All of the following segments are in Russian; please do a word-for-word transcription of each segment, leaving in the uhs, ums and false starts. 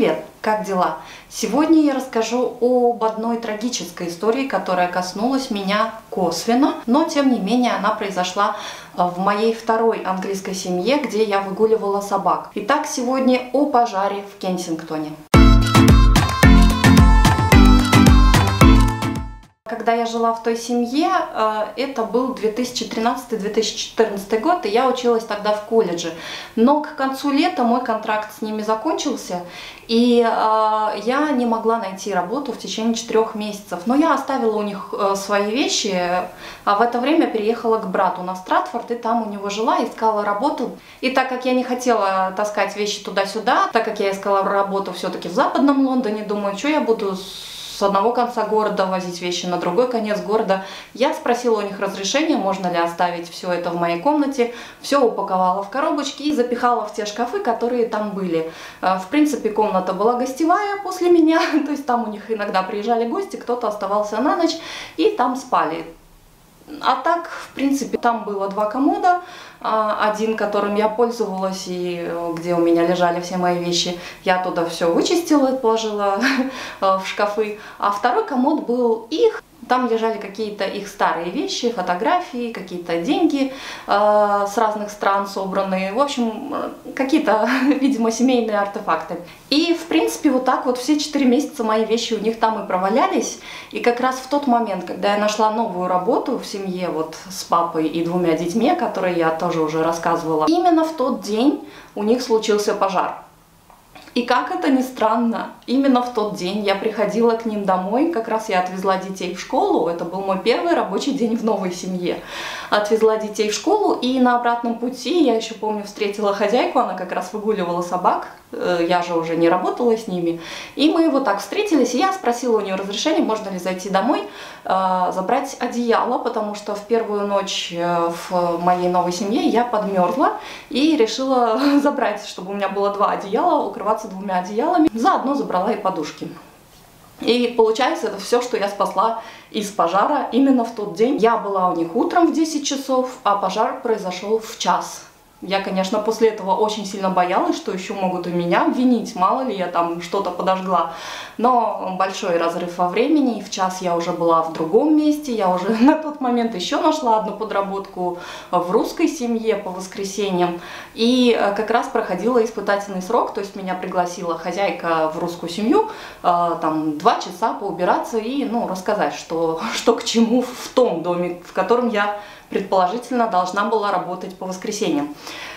Привет! Как дела? Сегодня я расскажу об одной трагической истории, которая коснулась меня косвенно, но тем не менее она произошла в моей второй английской семье, где я выгуливала собак. Итак, сегодня о пожаре в Кенсингтоне. Когда я жила в той семье, это был две тысячи тринадцатый — две тысячи четырнадцатый год, и я училась тогда в колледже. Но к концу лета мой контракт с ними закончился, и я не могла найти работу в течение четырех месяцев. Но я оставила у них свои вещи, а в это время переехала к брату на Стратфорд, и там у него жила, искала работу. И так как я не хотела таскать вещи туда-сюда, так как я искала работу все-таки в западном Лондоне, думаю, что я буду с одного конца города возить вещи на другой конец города. Я спросила у них разрешения, можно ли оставить все это в моей комнате. Все упаковала в коробочки и запихала в те шкафы, которые там были. В принципе, комната была гостевая после меня, то есть там у них иногда приезжали гости, кто-то оставался на ночь и там спали. А так, в принципе, там было два комода. Один, которым я пользовалась, и где у меня лежали все мои вещи, я туда все вычистила и положила в шкафы. А второй комод был их. Там лежали какие-то их старые вещи, фотографии, какие-то деньги э, с разных стран собранные. В общем, какие-то, видимо, семейные артефакты. И, в принципе, вот так вот все четыре месяца мои вещи у них там и провалялись. И как раз в тот момент, когда я нашла новую работу в семье вот с папой и двумя детьми, которые я тоже уже рассказывала, именно в тот день у них случился пожар. И как это ни странно, именно в тот день я приходила к ним домой, как раз я отвезла детей в школу, это был мой первый рабочий день в новой семье. Отвезла детей в школу, и на обратном пути, я еще помню, встретила хозяйку, она как раз выгуливала собак, я же уже не работала с ними. И мы вот так встретились, и я спросила у нее разрешения, можно ли зайти домой, забрать одеяло, потому что в первую ночь в моей новой семье я подмерзла и решила забрать, чтобы у меня было два одеяла, укрываться двумя одеялами. Заодно забрала и подушки. И получается, это все, что я спасла из пожара именно в тот день. Я была у них утром в десять часов, а пожар произошел в час. Я, конечно, после этого очень сильно боялась, что еще могут и меня обвинить, мало ли я там что-то подожгла. Но большой разрыв во времени, и в час я уже была в другом месте, я уже на тот момент еще нашла одну подработку в русской семье по воскресеньям. И как раз проходила испытательный срок, то есть меня пригласила хозяйка в русскую семью, там два часа поубираться и ну, рассказать, что, что к чему в том доме, в котором я предположительно должна была работать по воскресеньям.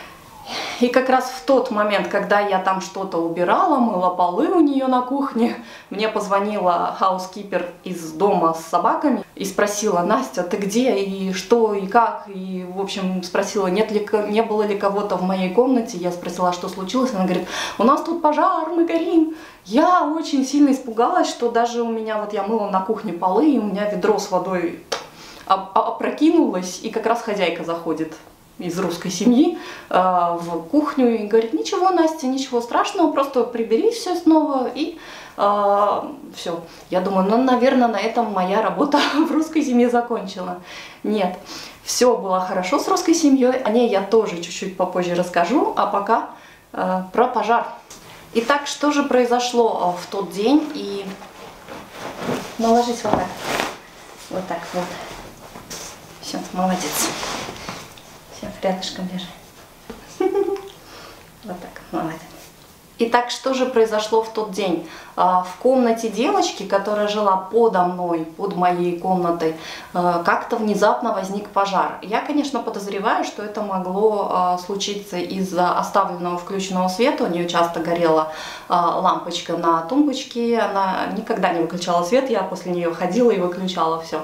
И как раз в тот момент, когда я там что-то убирала, мыла полы у нее на кухне, мне позвонила хаускипер из дома с собаками и спросила: Настя, ты где, и что, и как, и в общем спросила, нет ли, не было ли кого-то в моей комнате. Я спросила, что случилось, она говорит: у нас тут пожар, мы горим. Я очень сильно испугалась, что даже у меня, вот я мыла на кухне полы, и у меня ведро с водой опрокинулась, и как раз хозяйка заходит из русской семьи э, в кухню и говорит: ничего, Настя, ничего страшного, просто прибери все снова, и э, все. Я думаю, ну, наверное, на этом моя работа в русской семье закончена. Нет, все было хорошо с русской семьей, о ней я тоже чуть-чуть попозже расскажу, а пока э, про пожар. Итак, что же произошло в тот день, и наложись вот так, вот так вот. Все, молодец. Все, рядышком лежи. Вот так, молодец. Итак, что же произошло в тот день? В комнате девочки, которая жила подо мной, под моей комнатой, как-то внезапно возник пожар. Я, конечно, подозреваю, что это могло случиться из-за оставленного включенного света. У нее часто горела лампочка на тумбочке, она никогда не выключала свет, я после нее ходила и выключала все.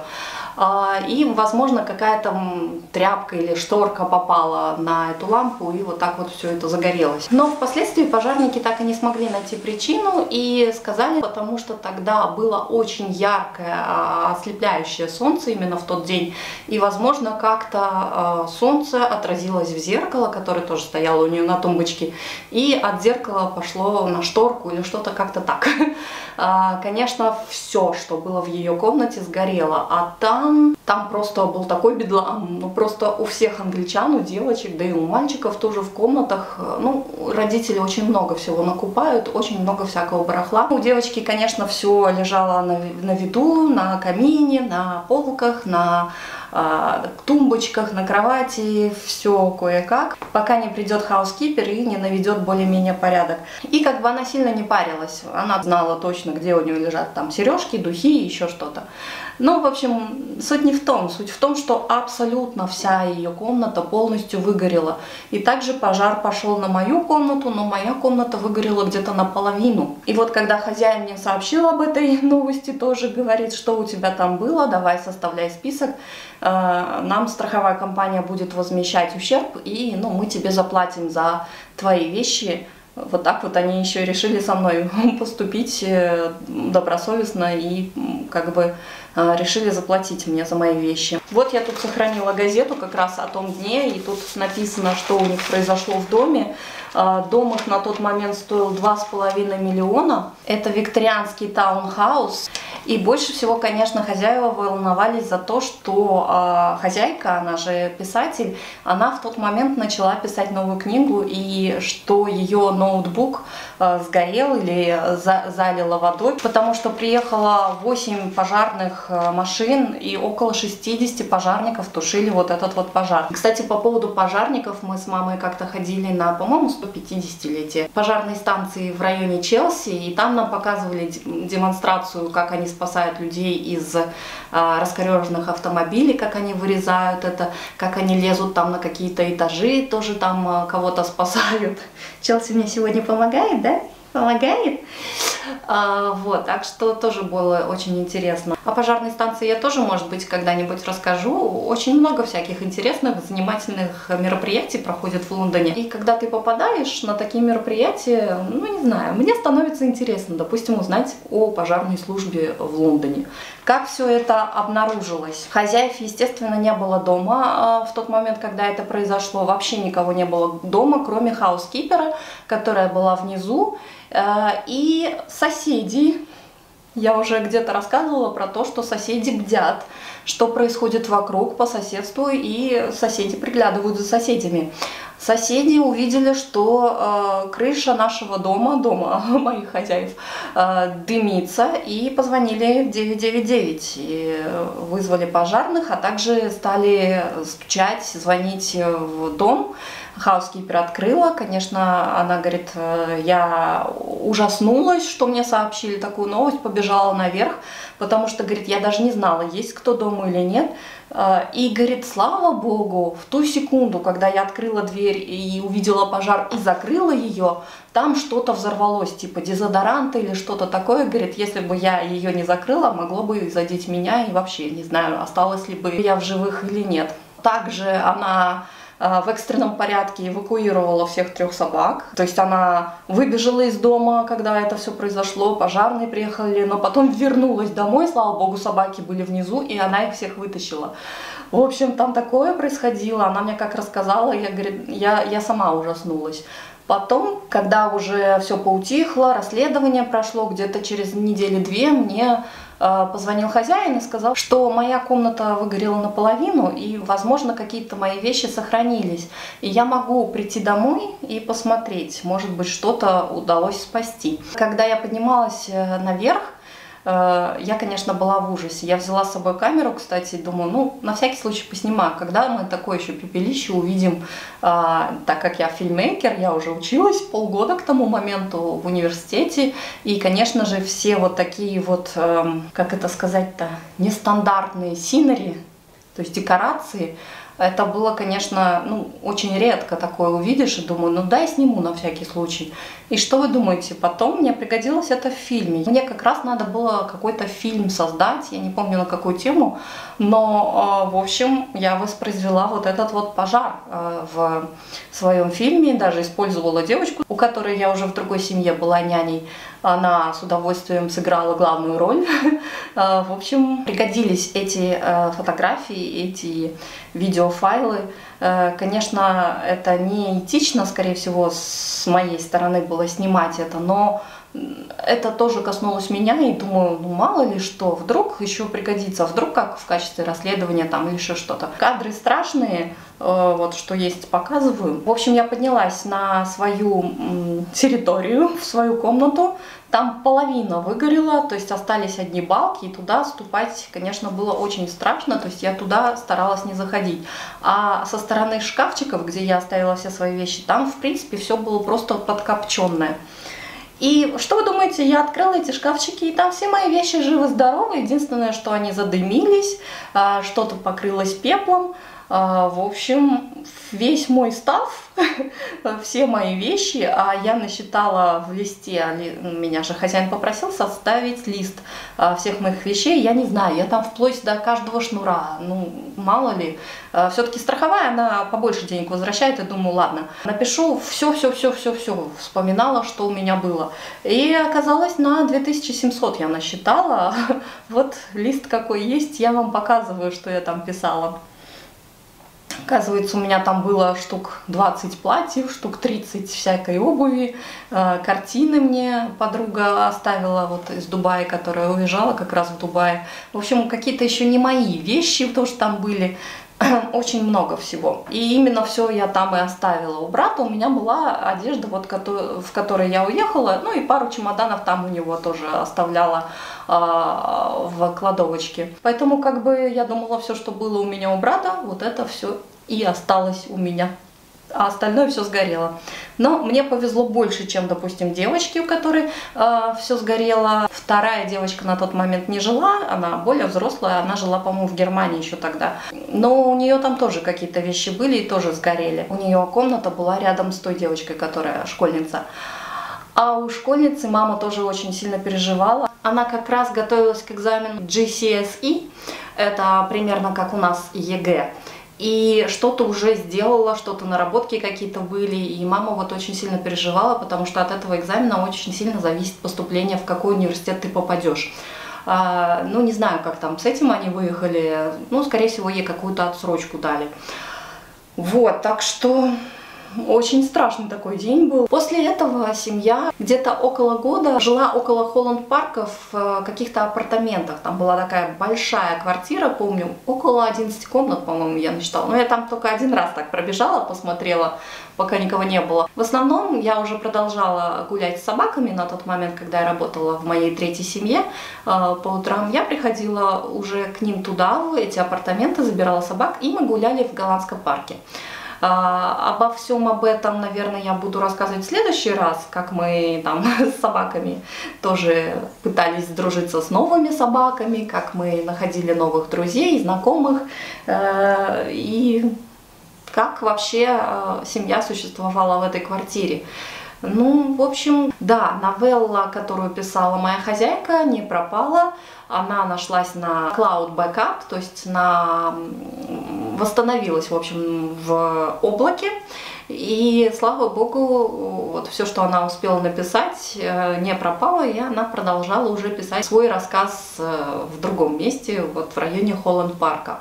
И, возможно, какая-то тряпка или шторка попала на эту лампу, и вот так вот все это загорелось. Но впоследствии пожарники так и не смогли найти причину и сказали, потому что тогда было очень яркое, ослепляющее солнце именно в тот день, и, возможно, как-то солнце отразилось в зеркало, которое тоже стояло у нее на тумбочке, и от зеркала пошло на шторку или что-то как-то так. Конечно, все, что было в ее комнате, сгорело, а там англичан. Там просто был такой бедлам. Ну, просто у всех англичан, у девочек, да и у мальчиков тоже в комнатах. Ну, родители очень много всего накупают, очень много всякого барахла. У девочки, конечно, все лежало на, на виду, на камине, на полках, на э, тумбочках, на кровати, все кое-как, пока не придет хаускипер и не наведет более-менее порядок. И как бы она сильно не парилась. Она знала точно, где у нее лежат там сережки, духи и еще что-то. Ну, в общем, суть не в том. Суть в том, что абсолютно вся ее комната полностью выгорела. И также пожар пошел на мою комнату, но моя комната выгорела где-то наполовину. И вот когда хозяин мне сообщил об этой новости, тоже говорит, что у тебя там было, давай составляй список. Нам страховая компания будет возмещать ущерб, и ну, мы тебе заплатим за твои вещи. Вот так вот они еще решили со мной поступить добросовестно и как бы решили заплатить мне за мои вещи. Вот я тут сохранила газету как раз о том дне, и тут написано, что у них произошло в доме. Дом их на тот момент стоил два с половиной миллиона. Это викторианский таунхаус. И больше всего, конечно, хозяева волновались за то, что э, хозяйка, она же писатель, она в тот момент начала писать новую книгу, и что ее ноутбук э, сгорел или за, залило водой, потому что приехало восемь пожарных э, машин, и около шестидесяти пожарников тушили вот этот вот пожар. Кстати, по поводу пожарников, мы с мамой как-то ходили на, по-моему, сто пятидесятилетие пожарной станции в районе Челси, и там нам показывали демонстрацию, как они спасают людей из а, раскореженных автомобилей, как они вырезают это, как они лезут там на какие-то этажи, тоже там а, кого-то спасают. Челси мне сегодня помогает, да? Помогает? А, вот, так что тоже было очень интересно. О пожарной станции я тоже, может быть, когда-нибудь расскажу. Очень много всяких интересных, занимательных мероприятий проходит в Лондоне. И когда ты попадаешь на такие мероприятия, ну, не знаю, мне становится интересно, допустим, узнать о пожарной службе в Лондоне. Как все это обнаружилось? Хозяев, естественно, не было дома в тот момент, когда это произошло. Вообще никого не было дома, кроме хаускипера, которая была внизу. И соседи, я уже где-то рассказывала про то, что соседи бдят, что происходит вокруг по соседству, и соседи приглядывают за соседями. Соседи увидели, что э, крыша нашего дома, дома моих хозяев, э, дымится, и позвонили в девять девять девять, и вызвали пожарных, а также стали стучать, звонить в дом. Хаускипер открыла, конечно, она говорит, я ужаснулась, что мне сообщили такую новость, побежала наверх, потому что, говорит, я даже не знала, есть кто дома или нет. И, говорит, слава богу, в ту секунду, когда я открыла дверь и увидела пожар и закрыла ее, там что-то взорвалось, типа дезодоранта или что-то такое. Говорит, если бы я ее не закрыла, могло бы задеть меня, и вообще не знаю, осталась ли бы я в живых или нет. Также она в экстренном порядке эвакуировала всех трех собак. То есть она выбежала из дома, когда это все произошло, пожарные приехали, но потом вернулась домой, слава богу, собаки были внизу, и она их всех вытащила. В общем, там такое происходило, она мне как рассказала, я, говорит, я, я сама ужаснулась. Потом, когда уже все поутихло, расследование прошло, где-то через недели-две мне э, позвонил хозяин и сказал, что моя комната выгорела наполовину, и, возможно, какие-то мои вещи сохранились. И я могу прийти домой и посмотреть, может быть, что-то удалось спасти. Когда я поднималась наверх, я, конечно, была в ужасе. Я взяла с собой камеру, кстати, думаю, ну, на всякий случай поснимаю, когда мы такое еще пепелище увидим, а, так как я фильммейкер, я уже училась полгода к тому моменту в университете, и, конечно же, все вот такие вот, эм, как это сказать-то, нестандартные синери, то есть декорации, это было, конечно, ну, очень редко такое увидишь, и думаю, ну дай сниму на всякий случай. И что вы думаете, потом мне пригодилось это в фильме. Мне как раз надо было какой-то фильм создать, я не помню на какую тему, но, в общем, я воспроизвела вот этот вот пожар в своем фильме, даже использовала девочку, у которой я уже в другой семье была няней. Она с удовольствием сыграла главную роль. В общем, пригодились эти фотографии, эти видеофайлы Конечно, это не этично, скорее всего, с моей стороны было снимать это, но это тоже коснулось меня, и думаю, ну мало ли что, вдруг еще пригодится, вдруг как в качестве расследования там или еще что-то. Кадры страшные, э, вот что есть, показываю. В общем, я поднялась на свою м, территорию, в свою комнату, там половина выгорела, то есть остались одни балки, и туда ступать, конечно, было очень страшно, то есть я туда старалась не заходить. А со стороны шкафчиков, где я оставила все свои вещи, там, в принципе, все было просто подкопченное. И что вы думаете, я открыла эти шкафчики, и там все мои вещи живы-здоровы. Единственное, что они задымились, что-то покрылось пеплом. В общем, весь мой став, все мои вещи, а я насчитала в листе, меня же хозяин попросил составить лист всех моих вещей, я не знаю, я там вплоть до каждого шнура, ну, мало ли. Все-таки страховая, она побольше денег возвращает, и думаю, ладно, напишу все-все-все-все-все, вспоминала, что у меня было. И оказалось, на две тысячи семьсот я насчитала, вот лист какой есть, я вам показываю, что я там писала. Оказывается, у меня там было штук двадцать платьев, штук тридцать всякой обуви, картины мне подруга оставила вот из Дубая, которая уезжала как раз в Дубае. В общем, какие-то еще не мои вещи тоже там были, очень много всего. И именно все я там и оставила. У брата у меня была одежда, вот, в которой я уехала, ну и пару чемоданов там у него тоже оставляла в кладовочке. Поэтому как бы я думала, все, что было у меня у брата, вот это все и осталось у меня. А остальное все сгорело. Но мне повезло больше, чем, допустим, девочке, у которой э, все сгорело. Вторая девочка на тот момент не жила, она более взрослая, она жила, по-моему, в Германии еще тогда. Но у нее там тоже какие-то вещи были и тоже сгорели. У нее комната была рядом с той девочкой, которая школьница. А у школьницы мама тоже очень сильно переживала. Она как раз готовилась к экзамену джи си эс и, это примерно как у нас ЕГЭ. И что-то уже сделала, что-то наработки какие-то были, и мама вот очень сильно переживала, потому что от этого экзамена очень сильно зависит поступление, в какой университет ты попадешь. А, ну, не знаю, как там с этим они выехали, ну, скорее всего, ей какую-то отсрочку дали. Вот, так что очень страшный такой день был. После этого семья где-то около года жила около Холланд-парка в каких-то апартаментах. Там была такая большая квартира, помню, около одиннадцати комнат, по-моему, я насчитала. Но я там только один раз так пробежала, посмотрела, пока никого не было. В основном я уже продолжала гулять с собаками на тот момент, когда я работала в моей третьей семье. По утрам я приходила уже к ним туда, в эти апартаменты, забирала собак, и мы гуляли в голландском парке. А, обо всем об этом, наверное, я буду рассказывать в следующий раз, как мы там с собаками тоже пытались дружиться с новыми собаками, как мы находили новых друзей, знакомых, э, и как вообще э, семья существовала в этой квартире. Ну, в общем, да, новелла, которую писала моя хозяйка, не пропала. Она нашлась на Cloud Backup, то есть на... восстановилась, в общем, в облаке. И, слава богу, вот все, что она успела написать, не пропало, и она продолжала уже писать свой рассказ в другом месте, вот в районе Холланд-парка.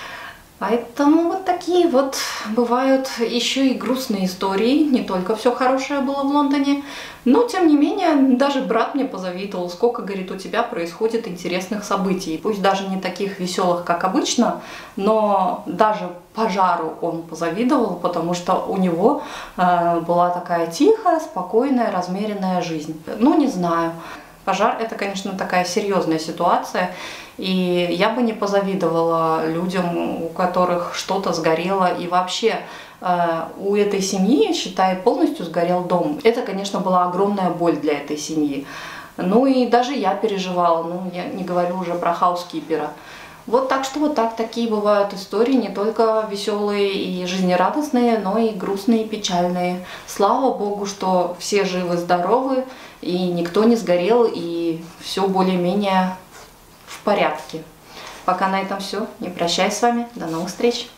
Поэтому вот такие вот бывают еще и грустные истории, не только все хорошее было в Лондоне, но тем не менее даже брат мне позавидовал, сколько, говорит, у тебя происходит интересных событий. Пусть даже не таких веселых, как обычно, но даже пожару он позавидовал, потому что у него э, была такая тихая, спокойная, размеренная жизнь. Ну, не знаю. Пожар – это, конечно, такая серьезная ситуация, и я бы не позавидовала людям, у которых что-то сгорело, и вообще э, у этой семьи, считай, полностью сгорел дом. Это, конечно, была огромная боль для этой семьи. Ну и даже я переживала, ну я не говорю уже про хаускипера. Вот так что вот так, такие бывают истории, не только веселые и жизнерадостные, но и грустные и печальные. Слава Богу, что все живы-здоровы, и никто не сгорел, и все более-менее в порядке. Пока на этом все. Не прощаюсь с вами. До новых встреч.